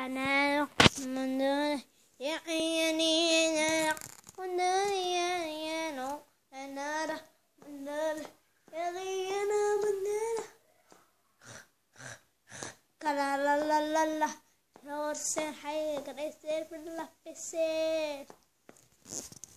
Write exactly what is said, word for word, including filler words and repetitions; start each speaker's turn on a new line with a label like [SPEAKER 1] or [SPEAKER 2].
[SPEAKER 1] أنا من يعيني من يعيني أنا من يعيني من كلا لا لا لا لا نور سين حي قد يصير في الله في السير